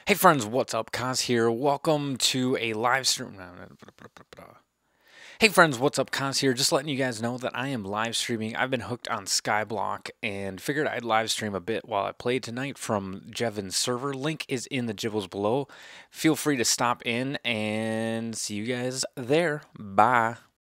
Hey friends, what's up? Kaz here. Welcome to a live stream. Hey friends, what's up? Kaz here. Just letting you guys know that I am live streaming. I've been hooked on Skyblock and figured I'd live stream a bit while I play tonight from iJevin's server. Link is in the gibbles below. Feel free to stop in and see you guys there. Bye.